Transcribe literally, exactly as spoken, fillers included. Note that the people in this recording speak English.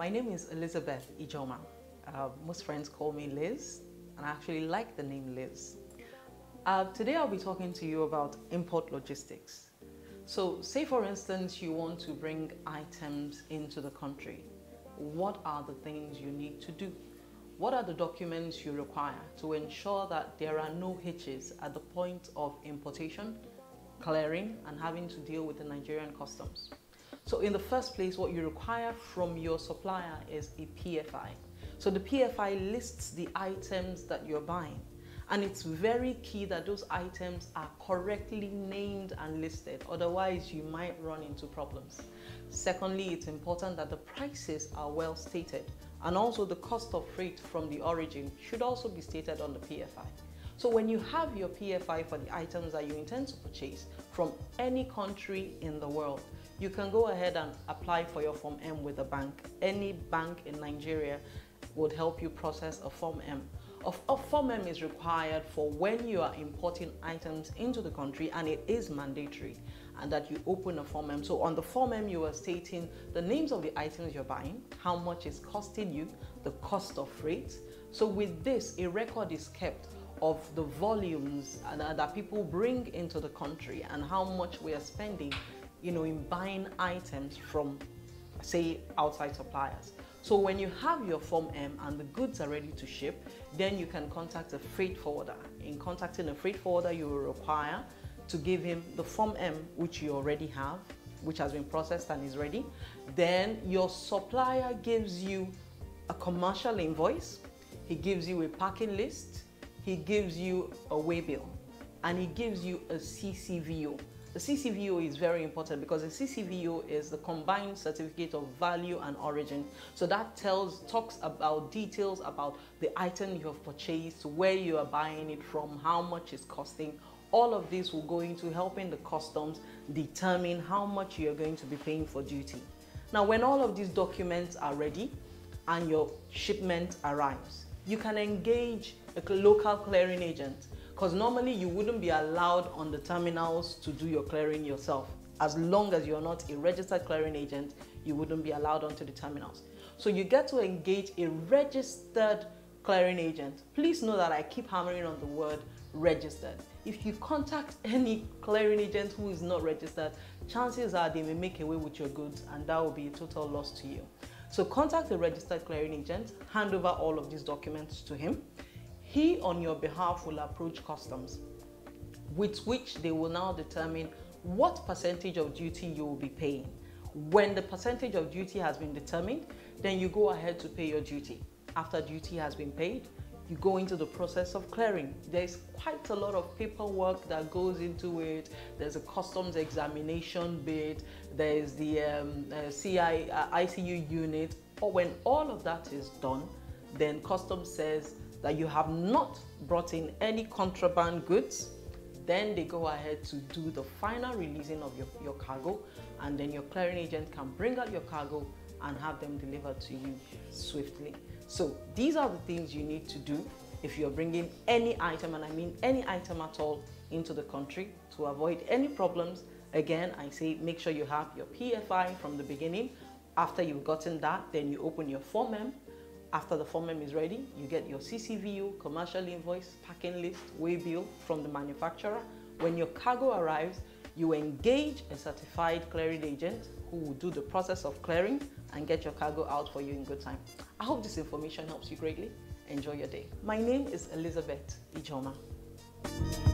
My name is Elizabeth Ijoma. Uh, most friends call me Liz, and I actually like the name Liz. Uh, today I'll be talking to you about import logistics. So say for instance you want to bring items into the country. What are the things you need to do? What are the documents you require to ensure that there are no hitches at the point of importation, clearing, and having to deal with the Nigerian customs? So in the first place, what you require from your supplier is a P F I. So the P F I lists the items that you're buying. And it's very key that those items are correctly named and listed. Otherwise, you might run into problems. Secondly, it's important that the prices are well stated. And also the cost of freight from the origin should also be stated on the P F I. So when you have your P F I for the items that you intend to purchase from any country in the world, you can go ahead and apply for your Form M with a bank. Any bank in Nigeria would help you process a Form M. A Form M is required for when you are importing items into the country, and it is mandatory, and that you open a Form M. So on the Form M, you are stating the names of the items you're buying, how much it's costing you, the cost of freight. So with this, a record is kept of the volumes that people bring into the country and how much we are spending, you know, in buying items from, say, outside suppliers. So when you have your Form M and the goods are ready to ship, then you can contact a freight forwarder. In contacting a freight forwarder, you will require to give him the Form M, which you already have, which has been processed and is ready. Then your supplier gives you a commercial invoice, he gives you a packing list, he gives you a waybill, and he gives you a C C V O. The C C V O is very important because the C C V O is the combined certificate of value and origin. So that tells, talks about details about the item you have purchased, where you are buying it from, how much it's costing. All of this will go into helping the customs determine how much you're going to be paying for duty. Now, when all of these documents are ready and your shipment arrives, you can engage a local clearing agent, because normally you wouldn't be allowed on the terminals to do your clearing yourself. As long as you're not a registered clearing agent, you wouldn't be allowed onto the terminals. So you get to engage a registered clearing agent. Please know that I keep hammering on the word registered. If you contact any clearing agent who is not registered, chances are they may make away with your goods, and that will be a total loss to you. So contact the registered clearing agent, hand over all of these documents to him. He, on your behalf, will approach customs, with which they will now determine what percentage of duty you will be paying. When the percentage of duty has been determined, then you go ahead to pay your duty. After duty has been paid, you go into the process of clearing. There's quite a lot of paperwork that goes into it. There's a customs examination bit, there's the um, uh, C I, uh, I C U unit. Or when all of that is done, then customs says that you have not brought in any contraband goods. Then they go ahead to do the final releasing of your, your cargo, and then your clearing agent can bring out your cargo and have them delivered to you swiftly. So these are the things you need to do if you're bringing any item, and I mean any item at all, into the country to avoid any problems. Again, I say make sure you have your P F I from the beginning. After you've gotten that, then you open your Form M. After the Form M is ready, you get your C C V O, commercial invoice, packing list, waybill from the manufacturer. When your cargo arrives, you engage a certified clearing agent who will do the process of clearing and get your cargo out for you in good time. I hope this information helps you greatly. Enjoy your day. My name is Elizabeth Ijoma.